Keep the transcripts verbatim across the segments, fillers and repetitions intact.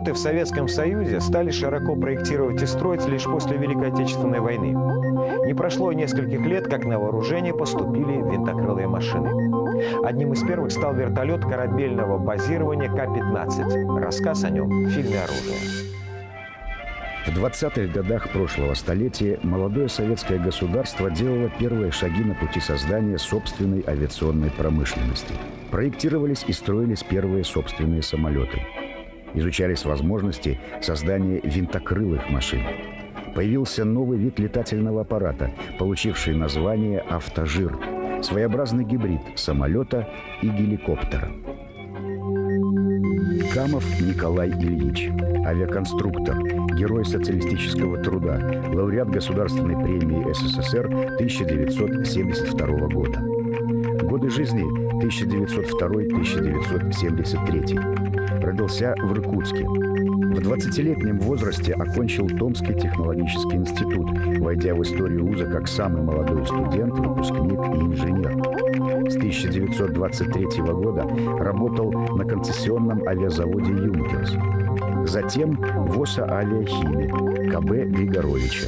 Самолеты в Советском Союзе стали широко проектировать и строить лишь после Великой Отечественной войны. Не прошло нескольких лет, как на вооружение поступили винтокрылые машины. Одним из первых стал вертолет корабельного базирования Ка пятнадцать. Рассказ о нем в фильме «Оружие». В двадцатых годах прошлого столетия молодое советское государство делало первые шаги на пути создания собственной авиационной промышленности. Проектировались и строились первые собственные самолеты. Изучались возможности создания винтокрылых машин. Появился новый вид летательного аппарата, получивший название «автожир» – своеобразный гибрид самолета и геликоптера. Камов Николай Ильич, авиаконструктор, герой социалистического труда, лауреат Государственной премии Эс Эс Эс Эр тысяча девятьсот семьдесят второго года. Годы жизни тысяча девятьсот второй — тысяча девятьсот семьдесят третий. Родился в Иркутске. В двадцатилетнем возрасте окончил Томский технологический институт, войдя в историю вуза как самый молодой студент, выпускник и инженер. С тысяча девятьсот двадцать третьего года работал на концессионном авиазаводе «Юнкерс». Затем в ОСА-Авиахимии Ка Бэ Григоровича.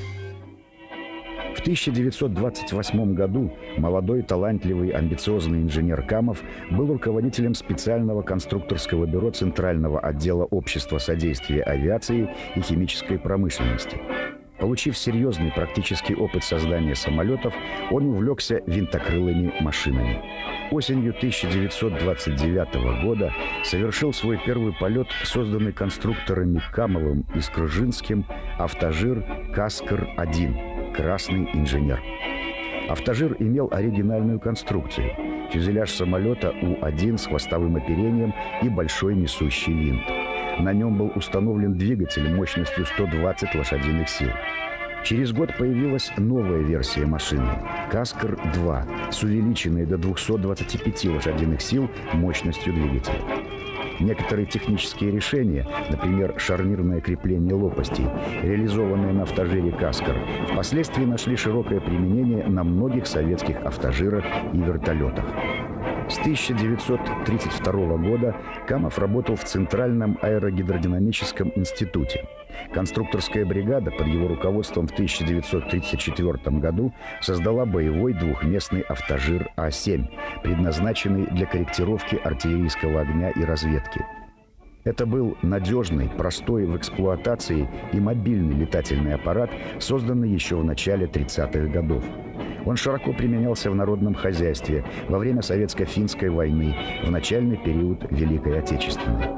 В тысяча девятьсот двадцать восьмом году молодой, талантливый, амбициозный инженер Камов был руководителем специального конструкторского бюро Центрального отдела Общества содействия авиации и химической промышленности. Получив серьезный практический опыт создания самолетов, он увлекся винтокрылыми машинами. Осенью тысяча девятьсот двадцать девятого года совершил свой первый полет, созданный конструкторами Камовым и Скржинским, автожир Каскр один. Красный инженер. Автожир имел оригинальную конструкцию. Фюзеляж самолета У один с хвостовым оперением и большой несущий винт. На нем был установлен двигатель мощностью сто двадцать лошадиных сил. Через год появилась новая версия машины – Каскр два с увеличенной до двухсот двадцати пяти лошадиных сил мощностью двигателя. Некоторые технические решения, например, шарнирное крепление лопастей, реализованные на автожире «Каскр», впоследствии нашли широкое применение на многих советских автожирах и вертолетах. С тысяча девятьсот тридцать второго года Камов работал в Центральном аэрогидродинамическом институте. Конструкторская бригада под его руководством в тысяча девятьсот тридцать четвёртом году создала боевой двухместный автожир А семь, предназначенный для корректировки артиллерийского огня и разведки. Это был надежный, простой в эксплуатации и мобильный летательный аппарат, созданный еще в начале тридцатых годов. Он широко применялся в народном хозяйстве во время Советско-финской войны, в начальный период Великой Отечественной.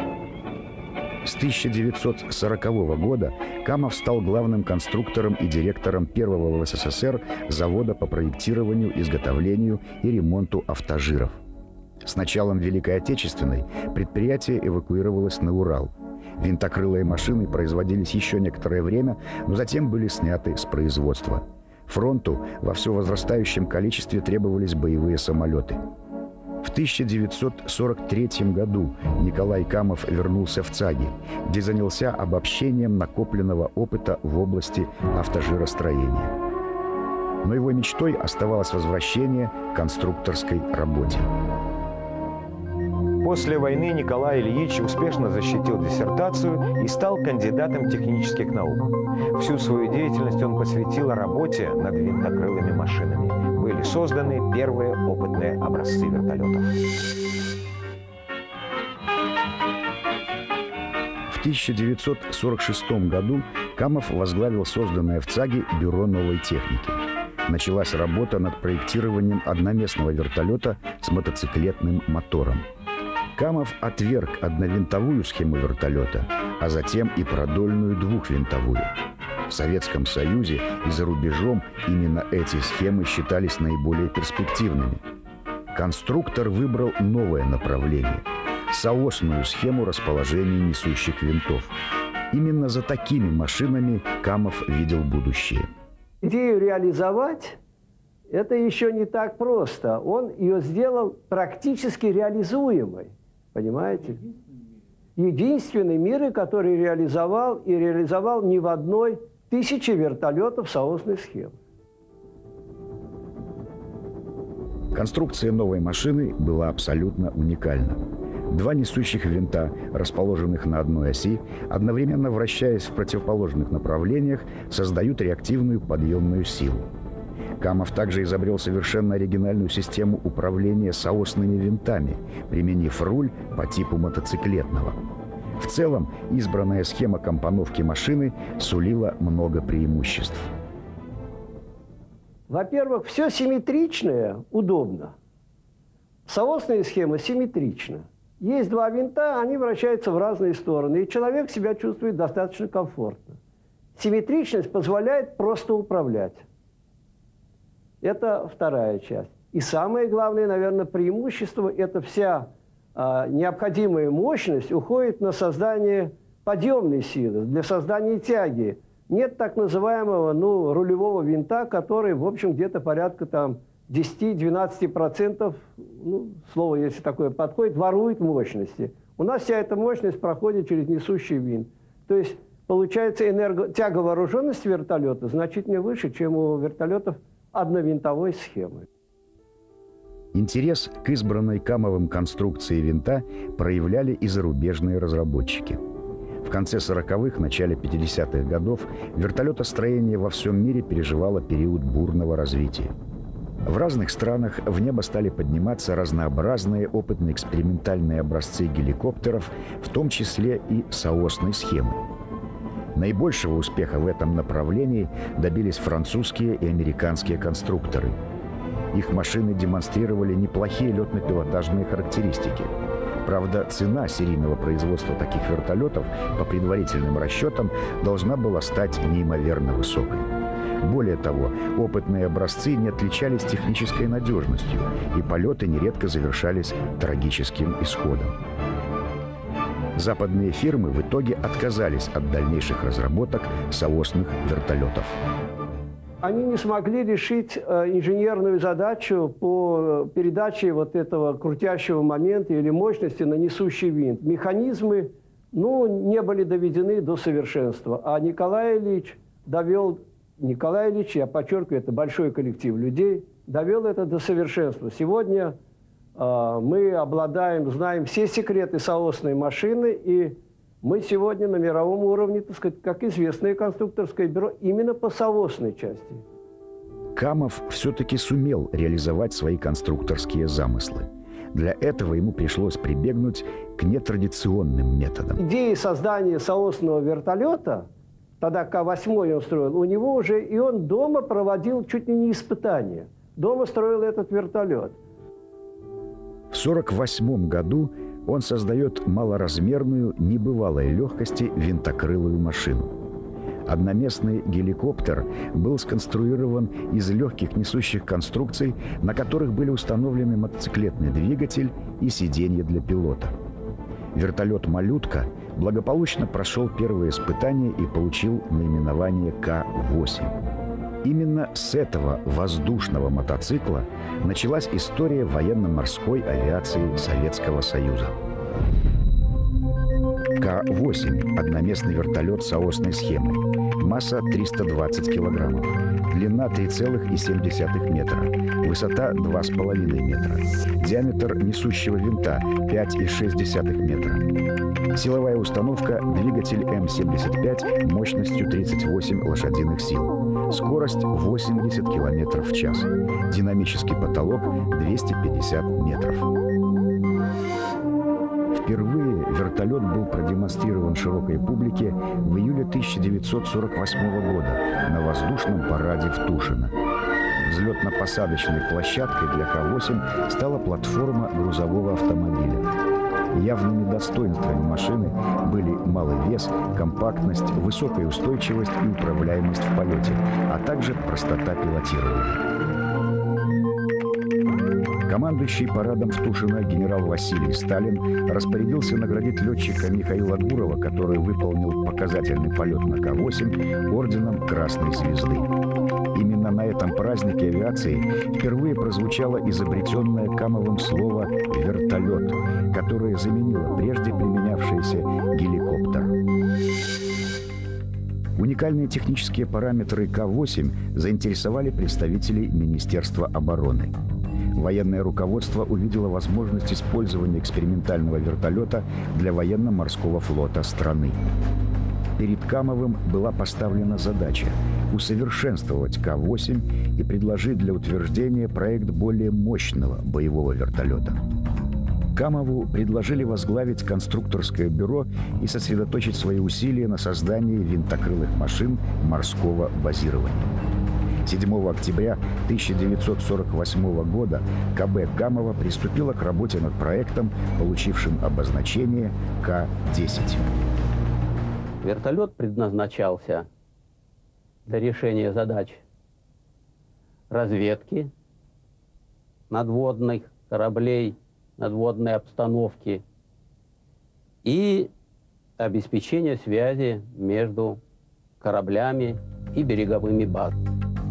С тысяча девятьсот сорокового года Камов стал главным конструктором и директором первого в Эс Эс Эс Эр завода по проектированию, изготовлению и ремонту автожиров. С началом Великой Отечественной предприятие эвакуировалось на Урал. Винтокрылые машины производились еще некоторое время, но затем были сняты с производства. Фронту во все возрастающем количестве требовались боевые самолеты. В тысяча девятьсот сорок третьем году Николай Камов вернулся в ЦАГИ, где занялся обобщением накопленного опыта в области автожиростроения. Но его мечтой оставалось возвращение к конструкторской работе. После войны Николай Ильич успешно защитил диссертацию и стал кандидатом технических наук. Всю свою деятельность он посвятил работе над винтокрылыми машинами. Были созданы первые опытные образцы вертолетов. В тысяча девятьсот сорок шестом году Камов возглавил созданное в ЦАГИ бюро новой техники. Началась работа над проектированием одноместного вертолета с мотоциклетным мотором. Камов отверг одновинтовую схему вертолета, а затем и продольную двухвинтовую. В Советском Союзе и за рубежом именно эти схемы считались наиболее перспективными. Конструктор выбрал новое направление – соосную схему расположения несущих винтов. Именно за такими машинами Камов видел будущее. Идею реализовать – это еще не так просто. Он ее сделал практически реализуемой. Понимаете? Единственный мир, который реализовал, и реализовал не в одной тысяче вертолетов соосной схемы. Конструкция новой машины была абсолютно уникальна. Два несущих винта, расположенных на одной оси, одновременно вращаясь в противоположных направлениях, создают реактивную подъемную силу. Камов также изобрел совершенно оригинальную систему управления соосными винтами, применив руль по типу мотоциклетного. В целом, избранная схема компоновки машины сулила много преимуществ. Во-первых, все симметричное удобно. Соосная схема симметрична. Есть два винта, они вращаются в разные стороны, и человек себя чувствует достаточно комфортно. Симметричность позволяет просто управлять. Это вторая часть. И самое главное, наверное, преимущество – это вся а, необходимая мощность уходит на создание подъемной силы, для создания тяги. Нет так называемого ну, рулевого винта, который, в общем, где-то порядка там десяти-двенадцати процентов, ну, слово, если такое подходит, ворует мощности. У нас вся эта мощность проходит через несущий винт. То есть, получается, энерго... тяговооруженность вертолета значительно выше, чем у вертолетов одновинтовой схемы. Интерес к избранной Камовым конструкции винта проявляли и зарубежные разработчики. В конце сороковых, начале пятидесятых годов вертолетостроение во всем мире переживало период бурного развития. В разных странах в небо стали подниматься разнообразные опытно-экспериментальные образцы геликоптеров, в том числе и соосной схемы. Наибольшего успеха в этом направлении добились французские и американские конструкторы. Их машины демонстрировали неплохие летно-пилотажные характеристики. Правда, цена серийного производства таких вертолетов, по предварительным расчетам, должна была стать неимоверно высокой. Более того, опытные образцы не отличались технической надежностью, и полеты нередко завершались трагическим исходом. Западные фирмы в итоге отказались от дальнейших разработок соосных вертолетов. Они не смогли решить э, инженерную задачу по передаче вот этого крутящего момента или мощности на несущий винт. Механизмы ну, не были доведены до совершенства. А Николай Ильич довел, Николай Ильич, я подчеркиваю, это большой коллектив людей, довел это до совершенства. Сегодня э, мы обладаем, знаем все секреты соосной машины, и мы сегодня на мировом уровне, так сказать, как известное конструкторское бюро, именно по соосной части. Камов все-таки сумел реализовать свои конструкторские замыслы. Для этого ему пришлось прибегнуть к нетрадиционным методам. Идея создания соосного вертолета, тогда К восемь он строил, у него уже, и он дома проводил чуть ли не испытания. Дома строил этот вертолет. В сорок восьмом году он создает малоразмерную, небывалой легкости винтокрылую машину. Одноместный геликоптер был сконструирован из легких несущих конструкций, на которых были установлены мотоциклетный двигатель и сиденье для пилота. Вертолет «Малютка» благополучно прошел первые испытания и получил наименование К восемь. Именно с этого воздушного мотоцикла началась история военно-морской авиации Советского Союза. К восемь – одноместный вертолет соосной схемы. Масса триста двадцать килограммов. Длина три целых семь десятых метра. Высота два с половиной метра. Диаметр несущего винта пять и шесть десятых метра. Силовая установка – двигатель М семьдесят пять мощностью тридцать восемь лошадиных сил. Скорость восемьдесят километров в час. Динамический потолок двести пятьдесят метров. Впервые вертолет был продемонстрирован широкой публике в июле тысяча девятьсот сорок восьмого года на воздушном параде в Тушино. Взлетно-посадочной площадкой для К восемь стала платформа грузового автомобиля. Явными достоинствами машины были малый вес, компактность, высокая устойчивость и управляемость в полете, а также простота пилотирования. Командующий парадом в Тушино генерал Василий Сталин распорядился наградить летчика Михаила Гурова, который выполнил показательный полет на К восемь, орденом Красной Звезды. Именно на этом празднике авиации впервые прозвучало изобретенное Камовым слово «вертолет», которое заменило прежде применявшееся «геликоптер». Уникальные технические параметры К восемь заинтересовали представителей Министерства обороны. военное руководство увидело возможность использования экспериментального вертолета для военно-морского флота страны. Перед Камовым была поставлена задача усовершенствовать Ка восемь и предложить для утверждения проект более мощного боевого вертолета. Камову предложили возглавить конструкторское бюро и сосредоточить свои усилия на создании винтокрылых машин морского базирования. седьмого октября тысяча девятьсот сорок восьмого года Ка Бэ Камова приступила к работе над проектом, получившим обозначение Ка десять. Вертолет предназначался для решения задач разведки надводных кораблей, надводной обстановки и обеспечения связи между кораблями и береговыми базами.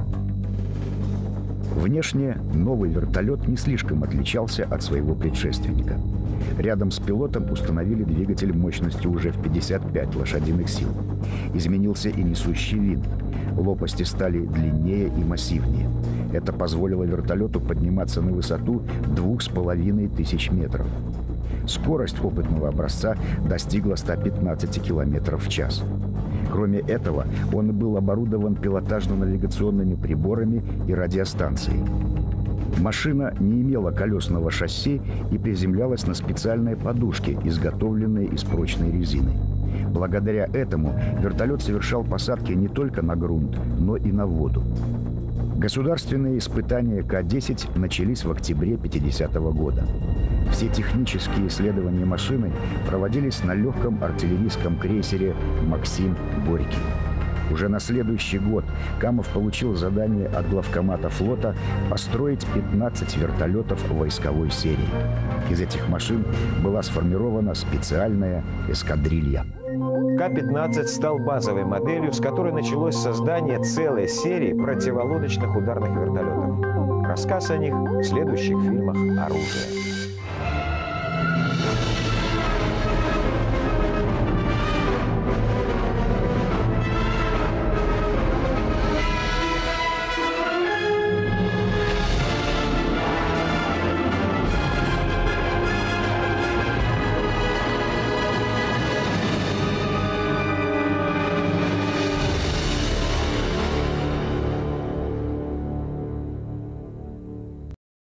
Внешне новый вертолет не слишком отличался от своего предшественника. Рядом с пилотом установили двигатель мощностью уже в пятьдесят пять лошадиных сил. Изменился и несущий винт. Лопасти стали длиннее и массивнее. Это позволило вертолету подниматься на высоту двух с половиной тысяч метров. Скорость опытного образца достигла ста пятнадцати километров в час. Кроме этого, он был оборудован пилотажно-навигационными приборами и радиостанцией. Машина не имела колесного шасси и приземлялась на специальные подушки, изготовленные из прочной резины. Благодаря этому вертолет совершал посадки не только на грунт, но и на воду. Государственные испытания Ка десять начались в октябре пятидесятого года. Все технические исследования машины проводились на легком артиллерийском крейсере «Максим Горький». Уже на следующий год Камов получил задание от главкомата флота построить пятнадцать вертолетов войсковой серии. Из этих машин была сформирована специальная эскадрилья. Ка пятнадцать стал базовой моделью, с которой началось создание целой серии противолодочных ударных вертолетов. Рассказ о них в следующих фильмах «Оружие».